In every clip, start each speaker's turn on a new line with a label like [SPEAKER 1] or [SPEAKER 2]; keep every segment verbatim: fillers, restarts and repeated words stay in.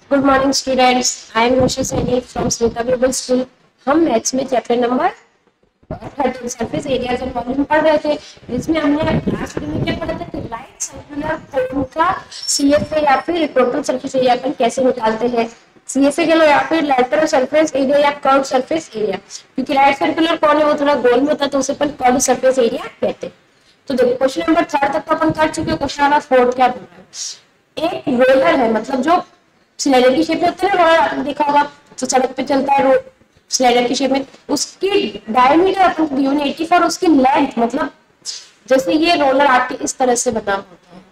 [SPEAKER 1] Good morning students, I am Roshi Saini from Smita global school. हम maths में chapter number thirteen surface areas and volume पढ़ रहे थे, जिसमें हमने लास्ट वीडियो में क्या पढ़ा था कि राइट सर्कुलर कोन का सीएफए या फिर टोटल सरफेस एरिया अपन कैसे निकालते हैं। सीएफए के लो या फिर लैटरल सरफेस एरिया या कर्व सरफेस एरिया, क्योंकि राइट सर्कुलर कोन है वो थोड़ा गोल में होता है तो उसे अपन कर्व सरफेस एरिया कहते हैं। तो देखो क्वेश्चन नंबर थर्ड तक तो अपन कर चुके हैं। क्वेश्चन नंबर फोर्थ क्या बोल रहा है, एक रोलर है, मतलब जो सिलेंडर की शेप में होता है ना, रोलर आपने देखा होगा तो सड़क पे चलता है रोड सिलेंडर की शेप में, उसकी डायमीटर अपन को गिवन एटी फोर, उसकी लेंथ मतलब जैसे ये रोलर आपके इस तरह से बना होता है,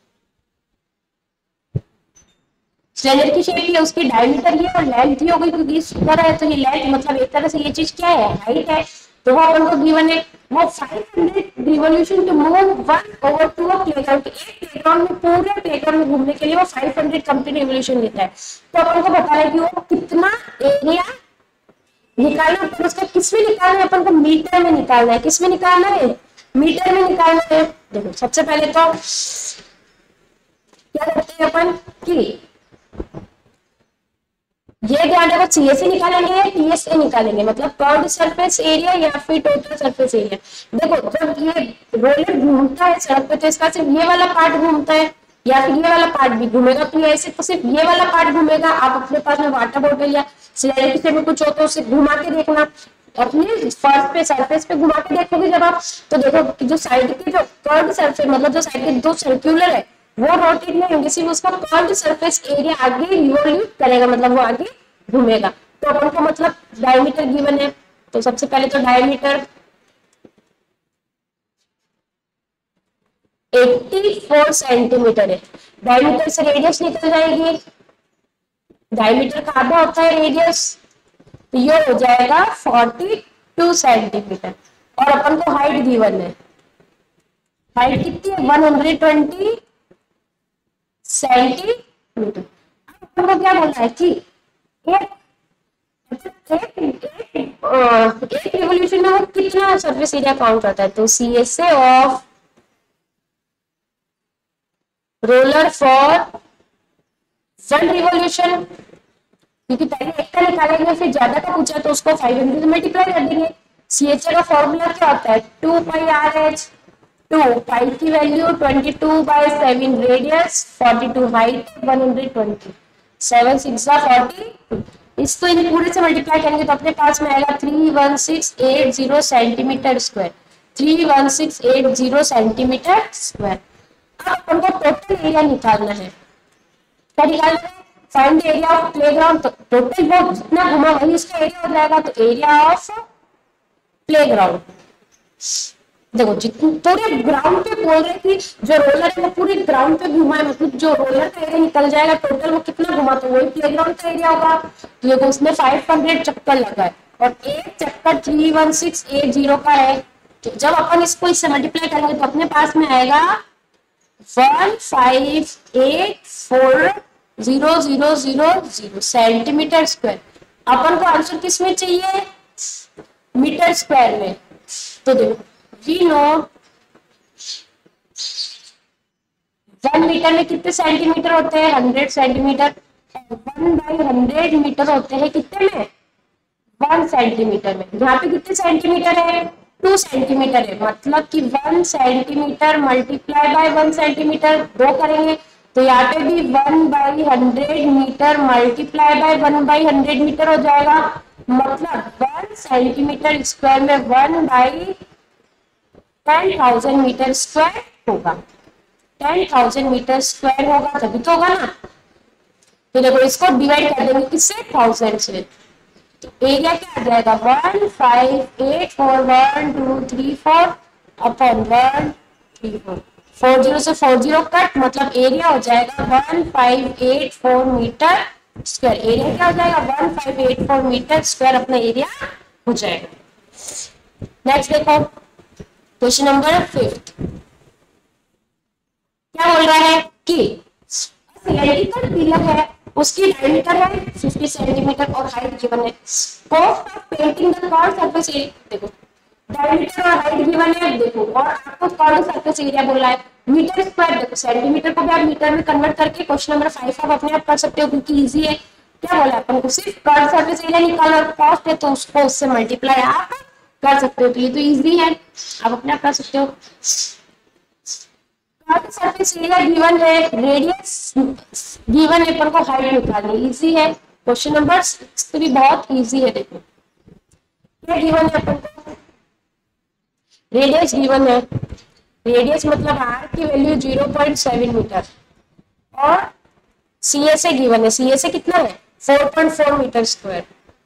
[SPEAKER 1] सिलेंडर की शेप है, उसकी डायमीटर ये और लेंथ ही हो गई क्योंकि इस तरह है, तो ये लेंथ मतलब एक तरह से ये चीज क्या है, हाइट है। तो वो अपन को गिवन है वो five hundred revolution to move one over to a playground. एक प्लेग्राउंड में पूरे प्लेग्राउंड में घूमने के लिए वो फाइव हंड्रेड कंप्लीट रिवॉल्यूशन लेता है। तो अपन को बताना है कि वो कितना एरिया निकालना है, उसका किसमें निकालना है, अपन को मीटर में निकालना है। किसमें निकालना है, मीटर में निकालना है। देखो सबसे पहले तो क्या करते हैं अपन कि ये ध्यान रखो, सीएसए निकालेंगे या टीएसए निकालेंगे, मतलब कर्व्ड सरफेस एरिया या फिर टोटल सरफेस एरिया। देखो जब ये रोलर घूमता है सड़क पे तो इसका सिर्फ ये वाला पार्ट घूमता है या फिर ये वाला पार्ट भी घूमेगा, तो ऐसे तो सिर्फ ये वाला पार्ट घूमेगा। आप अपने पास में वाटर बॉटल या सिलेंडर की शेप में कुछ हो तो उसे घुमा के देखना, अपने फर्श पे सरफेस पे घुमा के देखोगे जब आप, तो देखो कि जो साइड के जो कर्व्ड सरफेस मतलब जो साइड के दो सर्कुलर है वो रोटेट नहीं होंगे, सिर्फ उसका कर्व्ड सरफेस एरिया आगे रिवॉल्यूट करेगा, मतलब वो आगे घूमेगा। तो अपन को मतलब डायमीटर गिवन है, तो सबसे पहले तो डायमीटर चौरासी सेंटीमीटर है। डायमीटर से रेडियस निकल जाएगी, डायमीटर का आधा होता है रेडियस, तो ये हो जाएगा बयालीस सेंटीमीटर। और अपन को हाइट गिवन है, हाइट कितनी है एक सौ बीस सेंटीमीटर। अपन को क्या बोलना है कि एक एक एक रिवॉल्यूशन में वो कितना सरफेस एरिया काउंट करता है। तो CSA of roller for one revolution, क्योंकि पहले एक का निकालेंगे फिर ज्यादा का पूछा तो उसको फाइव हंड्रेड से मल्टीप्लाई कर देंगे। सीएचए का फॉर्मूला क्या होता है, two pi r h, two pi की value twenty two by seven radius, forty two height, one hundred twenty, seven six forty. इसको इन पूरे से मल्टीप्लाई करेंगे तो अपने पास में आएगा three one six eight zero centimetre square, three one six eight zero centimetre square. अब अपन को टोटल एरिया निकालना है। क्या निकालना है, find the area of playground. तो टोटल वो जितना घुमा वही इसका एरिया हो जाएगा, तो एरिया ऑफ प्लेग्राउंड। देखो जितने पूरे ग्राउंड पे बोल रहे कि जो रोलर है वो पूरे ग्राउंड पे घुमा है, मतलब जो रोलर का एरिया निकल जाएगा टोटल वो कितना घुमा, तो वही प्लेग्राउंड का एरिया होगा। तो देखो उसमें फाइव हंड्रेड चक्कर लगा है और एक चक्कर three one six eight zero का है, तो जब अपन इसको इससे मल्टीप्लाई करेंगे तो अपने पास में आएगा one five eight four zero zero zero zero centimetre square. अपन को आंसर किस में चाहिए, मीटर स्क्वायर में। तो देखो वी नो वन मीटर में कितने सेंटीमीटर होते हैं, hundred centimetre. One by hundred metre होते हैं कितने में, वन सेंटीमीटर में। यहाँ पे कितने सेंटीमीटर है, टू सेंटीमीटर है, मतलब कि one centimetre multiply by one centimetre, दो करेंगे तो यहाँ पे भी one by hundred metre multiply by one by hundred metre हो जाएगा, मतलब वन सेंटीमीटर स्क्वायर में one by ten thousand metre square होगा। टेन थाउजेंड मीटर स्क्वायर होगा तभी तो होगा ना। तो देखो इसको डिवाइड कर देंगे किससे, थाउजेंड से, तो एरिया क्या आ जाएगा, one five eight four one two three four upon one three four, four zero से फोर जीरो कट, मतलब एरिया हो जाएगा one five eight four metre square. Area क्या हो जाएगा, one five eight four metre square अपना area हो जाएगा। नेक्स्ट देखो क्वेश्चन नंबर फिफ्थ, क्या बोल रहा है कि सिलेंड्रिकल पिलर है, उसकी डायमीटर है फिफ्टी सेंटीमीटर और हाइट गिवन है। Cost of painting the curved surface area, देखो डायमीटर और हाइट गिवन है, देखो और आपको कर्व्ड सरफेस एरिया बोला है, मीटर स्क्वायर, सेंटीमीटर को भी आप मीटर में कन्वर्ट करके क्वेश्चन नंबर फाइव आप अपने आप कर सकते हो क्योंकि इजी है। क्या बोला अपन को, सिर्फ कर्व सरफेस एरिया निकालो और कॉस्ट है तो उसको उससे मल्टीप्लाई आप कर सकते हो, तो ये तो इजी है, आप अपने आप कर सकते हो। कर्व सरफेस एरिया गिवन है, रेडियस गिवन है, अपन को हाइट निकालनी, इजी है। क्वेश्चन नंबर सिक्स भी बहुत इजी है। देखो क्या गिवन है अपन को, रेडियस गिवन है, रेडियस मतलब आर की value zero point seven metre और सी एस ए गिवन है, सी एस ए कितना है four point four metre square.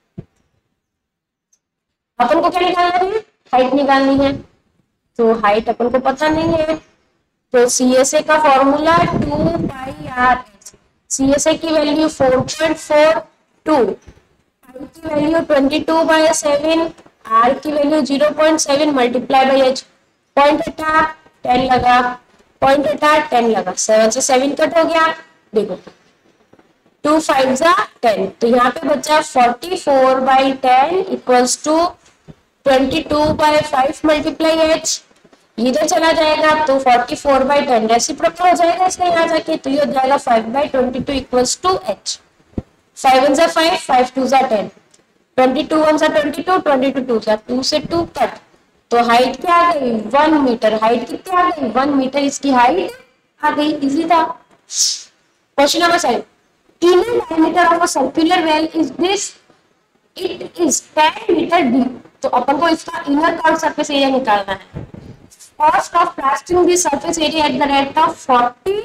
[SPEAKER 1] अपन को क्या निकालना है, हाइट निकालनी है, तो हाइट अपन को पता नहीं है, तो सी एस ए का formula two pi r h, C S A की value four point four two, I की value twenty two by seven, R की value zero point seven multiply by H, point हटा टेन लगा, point हटा ten लगा, seven से seven cut हो गया, देखो टू फाइव जा टेन, तो यहाँ पे बचा forty four by ten equals to twenty two by five multiply H, इधर चला जाएगा तो forty four by ten reciprocal हो जाएगा इसका यहाँ जाके, तो ये हो जाएगा five by twenty two equals to H, five one जा फाइव, फाइव टू जा टेन, ट्वेंटी टू वन जा twenty two, twenty two two जा टू से टू कट, तो हाइट क्या आ गई वन मीटर, हाइट कितनी आ गई वन मीटर, इसकी हाइट आ गई, इजी था। Question number seven, inner diameter of a circular well is this, it is ten meter deep, तो अपन को इसका इनर कर्व सरफेस एरिया निकालना है। Cost of plastering the surface area at the rate of forty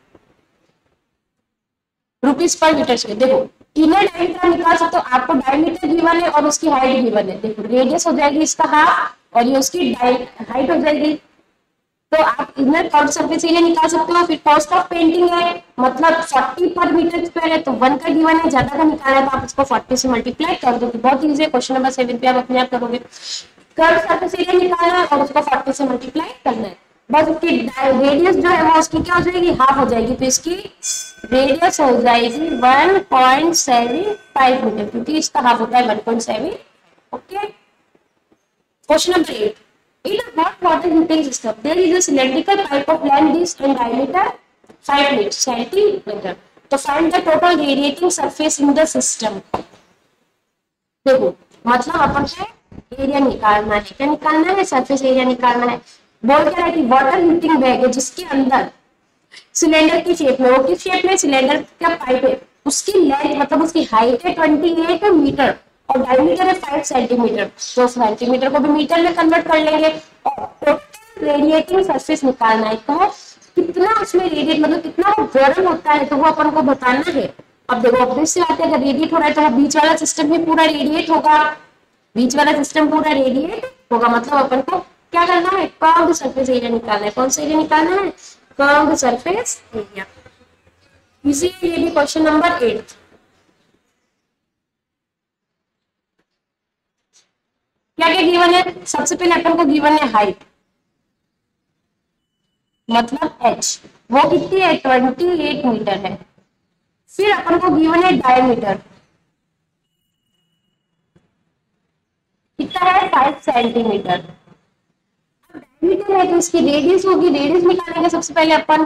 [SPEAKER 1] rupees per meter square. देखो inner diameter निकाल सकते हो, आपको डायमीटर गिवन है और उसकी हाइट गिवन है, देखो रेडियस हो जाएगी इसका हाफ और ये उसकी हाइट हो जाएगी, तो आप इनर कर्व सरफेस एरिया निकाल सकते हो। फिर कॉस्ट ऑफ पेंटिंग है, मतलब फोर्टी पर मीटर स्क्वायर है, तो वन का गिवन है, ज्यादा का निकालना है तो आप इसको फोर्टी से मल्टीप्लाई कर दो, बहुत इजी है। क्वेश्चन नंबर सेवन पे आप अपने आप करोगे, कर्व सरफेस एरिया निकालना है और उसको फोर्टी से मल्टीप्लाई करना है, बस उसकी रेडियस जो है वो उसकी क्या हो जाएगी हाफ हो जाएगी, तो इसकी रेडियस हो जाएगी one point seven five meter क्योंकि इसका हाफ होता है one point seven. Okay, question number eight, in a hot water heating system there is a cylindrical pipe of land disk and diameter five centimeter, तो find the total radiating surface in the system। देखो मतलब अपन को area निकालना है, क्या निकालना है, surface area निकालना है। बोल क्या है कि वाटर हीटिंग बैग है जिसके अंदर सिलेंडर की शेप में, वो किस शेप में, सिलेंडर का पाइप है, उसकी लेंथ मतलब उसकी हाइट है ट्वेंटी एट मीटर और डायमीटर है फाइव सेंटीमीटर, तो सेंटीमीटर को भी मीटर में कन्वर्ट कर लेंगे और टोटल रेडिएटिंग सरफेस निकालना है, तो कितना उसमें रेडिएट मतलब कितना वो गर्म होता है तो वो अपन को बताना है। अब देखो ऑब्वियस सी बात है, अगर रेडिएट हो रहा है तो वो बीच वाला सिस्टम भी पूरा रेडिएट होगा, बीच वाला सिस्टम पूरा रेडिएट होगा, मतलब अपन को क्या करना है, कर्व्ड सरफेस एरिया निकालना है। कौन सा एरिया निकालना है, कर्व्ड सरफेस एरिया। इसी ये भी क्वेश्चन नंबर एट। क्या क्या गिवन है, सबसे पहले अपन को गिवन है हाइट मतलब h, वो कितनी है ट्वेंटी एट मीटर है। फिर अपन को गिवन है डायमीटर कितना है फाइव सेंटीमीटर। डायमीटर है तो इसकी रेडियस होगी, रेडियस निकालेंगे सबसे पहले अपन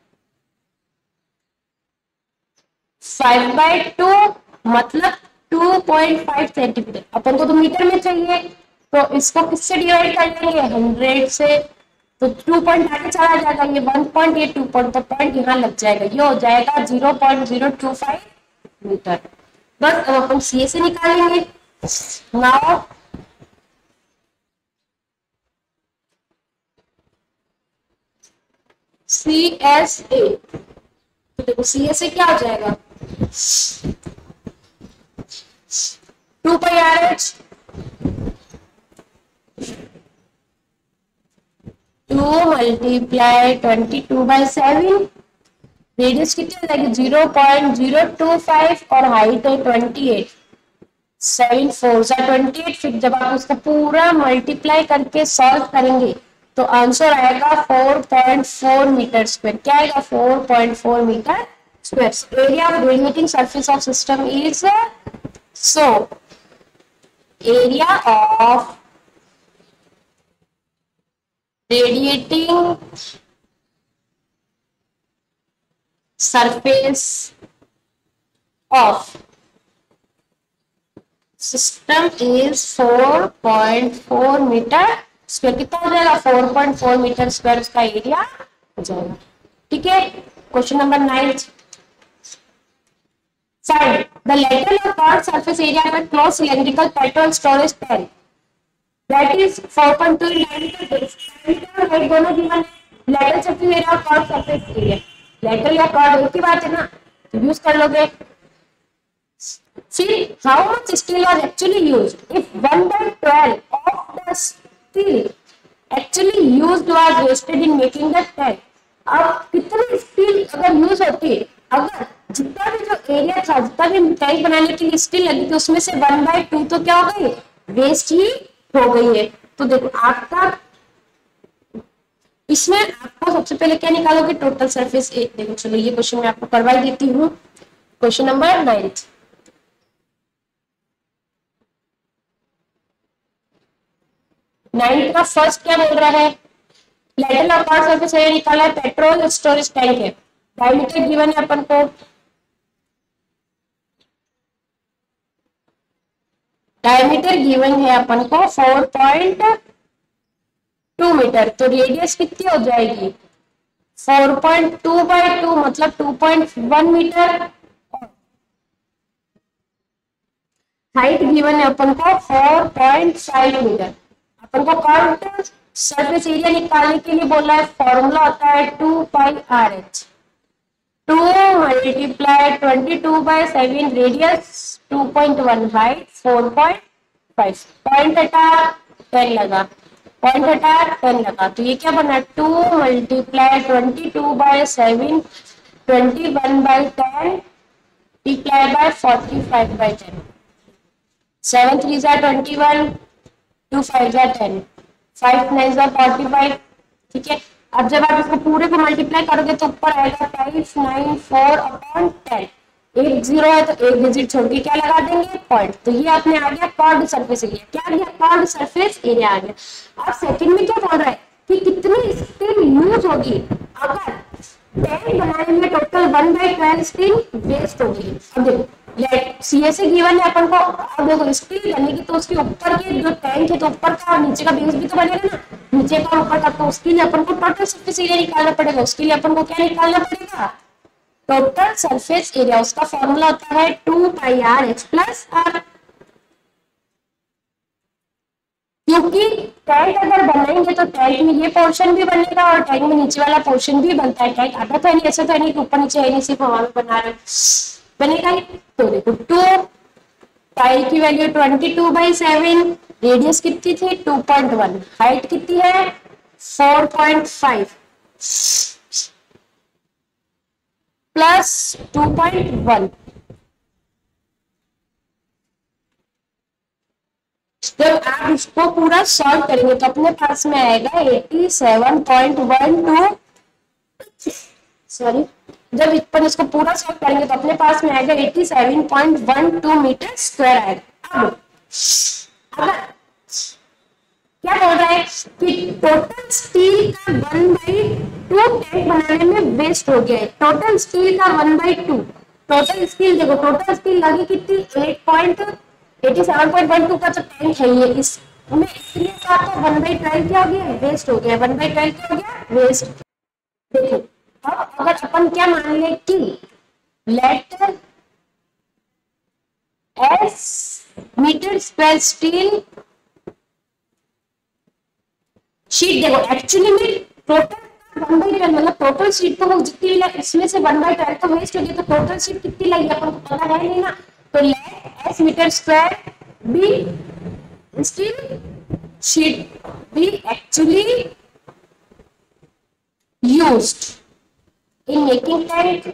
[SPEAKER 1] फाइव बाई टू मतलब टू पॉइंट फाइव सेंटीमीटर, अपन को तो मीटर में चाहिए तो इसको किससे डिवाइड कर लेंगे हंड्रेड से, तो टू पॉइंट आगे चला जाएगा, ये वन पॉइंट ये टू पॉइंट, तो पॉइंट यहाँ लग जाएगा, ये हो जाएगा zero point zero two five meter. बस अब अपन सी ए से निकालेंगे। नाउ सी एस ए, तो देखो सी एस ए क्या हो जाएगा two pi r h two multiply twenty two by seven, radius कितनी हो जाएगी zero point zero two five और हाइट है ट्वेंटी एट, सेवन फोर सा ट्वेंटी एट। फिर जब आप उसका पूरा मल्टीप्लाई करके सॉल्व करेंगे तो आंसर आएगा four point four metre square. क्या आएगा four point four metre square. Area of radiating surface of system is, so area of radiating surface of system is four point four metre square. कितना हो जाएगा? Four point four metre square उसका area हो जाएगा। ठीक है, question number ninth, find the lateral or chord surface area of a closed cylindrical petrol storage tank that is four point two diameter base। diameter और height दोनों given है। lateral surface area और chord surface area, lateral या chord एक ही बात है ना, तो यूज कर लोगे। फिर how much steel was actually used if one by twelve of the steel actually used was wasted in making the tank। अब कितनी स्टील अगर यूज होती है, अगर जितना भी जो एरिया था, जितना भी टैंक बनाने के लिए स्टील लगी थी, उसमें से वन बाय टू तो क्या हो गई? वेस्ट ही हो गई है। तो देखो आपका इसमें आपको सबसे पहले क्या निकालोगे? Total surface area. देखो चलो ये क्वेश्चन मैं आपको करवा देती हूँ। क्वेश्चन नंबर नाइन्थ, नाइन्थ का फर्स्ट क्या बोल रहा है? lateral और chord surface area निकाला है, पेट्रोल स्टोरेज टैंक है, डायमीटर गिवन है अपन को, डायमीटर गिवन है अपन को फोर पॉइंट टू मीटर। तो रेडियस कितनी हो जाएगी? Four point two by two मतलब two point one meter. Height given है अपन को फोर पॉइंट फाइव मीटर। अपन को कर्व सरफेस एरिया निकालने के लिए बोला है, फॉर्मूला होता है two pi r h, two multiply twenty two by seven, radius two point one, height four point five, point हटा टेन लगा, पॉइंट हटा टेन लगा, तो ये क्या बना? Two multiply twenty two by seven, twenty one by ten, multiply by forty five by ten, seven three जा twenty one, two five जा टेन, फाइव नाइन जा फोर्टी फाइव। ठीक है, अब जब आप इसको पूरे को मल्टीप्लाई करोगे तो ऊपर आएगा five nine four upon ten, एक जीरो है तो एक डिजिट छोड़ के क्या लगा देंगे? पॉइंट। तो ये आपने आ गया कॉर्ड सरफेस एरिया। क्या आ गया? कॉर्ड सरफेस एरिया आ गया। अब सेकंड में क्या बोल रहा है कि कितनी स्टील यूज होगी अगर टैंक बनाने में total one by twelve steel waste होगी। अब देखो सीएसए गिवन है अपन को, अब देखो स्टील बनेगी तो उसके ऊपर के जो टैंक है तो ऊपर का और नीचे का बेस भी तो बनेगा ना, नीचे का ऊपर का, तो उसके लिए अपन को टोटल सरफेस एरिया निकालना पड़ेगा। उसके लिए अपन को क्या निकालना पड़ेगा? Total surface area. उसका फॉर्मूला होता है two pi r h plus r. क्योंकि टैंक अगर बनाएंगे तो टैंक में ये पोर्शन भी बनेगा और टैंक में नीचे वाला पोर्शन भी बनता है। टैंक आधा तो है नहीं, ऐसा तो है नहीं कि ऊपर नीचे है नहीं, सिर्फ हवा में बना रहे बनेगा ही। तो देखो टू पाई की value twenty two by seven, radius कितनी थी? टू पॉइंट वन, हाइट कितनी है? Four point five plus two point one. जब आप इसको पूरा सॉल्व करेंगे तो अपने पास में आएगा eighty seven point one two, sorry, जब अपन इसको पूरा सॉल्व करेंगे तो अपने पास में आएगा eighty seven point one two meter square आएगा। अब अगर क्या बोल रहा है कि टोटल स्टील का वन बाई टू टैंक बनाने में वेस्ट हो गया है। टोटल स्टील का one by two, total steel देखो, टोटल स्टील लगी कितनी? Eight point eighty seven point one two का जो टैंक है ये, इसमें इसलिए तो आपका वन बाई ट्वेल्व क्या हो गया? वेस्ट हो गया। वन बाई ट्वेल्व क्या हो गया? वेस्ट। देखो अब अगर अपन क्या मान ले कि let S meter square steel sheet, देखो एक्चुअली में टोटल वन बाई ट्वेल्व मतलब टोटल शीट तो वो जितनी लगी इसमें से वन बाई ट्वेल्व तो वेस्ट हो गई, तो टोटल शीट कितनी लगी अपन को पता है नहीं ना। तो let S meter square be steel sheet be actually used in making tank,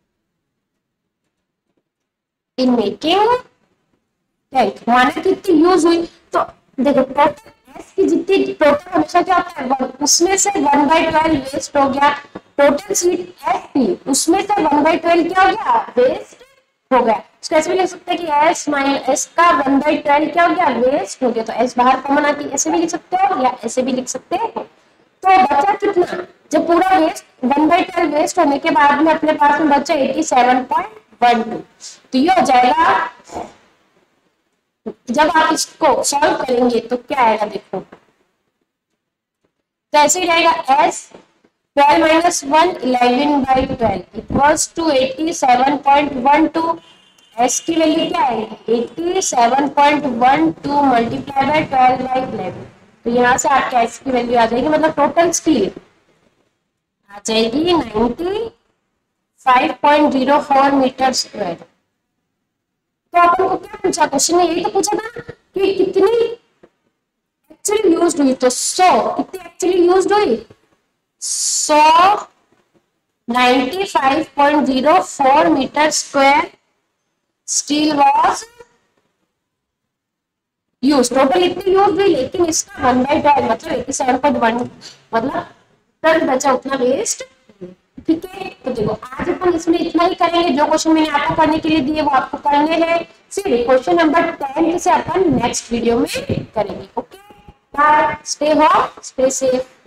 [SPEAKER 1] in making tank माना कितनी यूज हुई? तो देखो टोटल एस की जितनी टोटल हमेशा क्या होता है? उसमें से वन बाई ट्वेल्व वेस्ट हो गया। टोटल शीट एस थी उसमें से वन बाई ट्वेल्व क्या हो गया? वेस्ट हो गया। इसको ऐसे भी लिख सकते हैं कि एस माइनस एस का वन बाई ट्वेल्व क्या हो गया? वेस्ट हो गया। तो एस बाहर कॉमन आती है, ऐसे भी लिख सकते हो या ऐसे भी लिख सकते हो। तो बचा कितना? जब पूरा waste one by twelve waste होने के बाद में अपने पास में बचा eighty seven point one two, तो ये हो जाएगा, जब आप इसको सॉल्व करेंगे तो क्या आएगा देखो, तो ऐसे ही रहेगा S twelve minus one eleven by twelve equals to eighty seven point one two. S की वैल्यू क्या आएगी eighty seven point one two multiply by twelve by eleven, तो यहाँ से आपके एस की वैल्यू आ जाएगी, मतलब टोटल स्पीड आ जाएगी ninety five point zero four metre square. तो अपन को क्या पूछा, क्वेश्चन में यही तो पूछा था कि कितनी एक्चुअली यूज्ड हुई, तो सौ कितनी एक्चुअली यूज्ड हुई, सौ ninety five point zero four metre square steel was use, total इतनी यूज हुई, लेकिन इसका वन बाई ट्वेल्व मतलब एटी सेवन पॉइंट वन मतलब टन बचा उतना वेस्ट। ठीक है, तो देखो आज अपन इसमें इतना ही करेंगे, जो क्वेश्चन मैंने आपको करने के लिए दिए वो आपको करने हैं, फिर क्वेश्चन नंबर टेन से अपन नेक्स्ट वीडियो में करेंगे। Okay, bye, stay home, stay safe.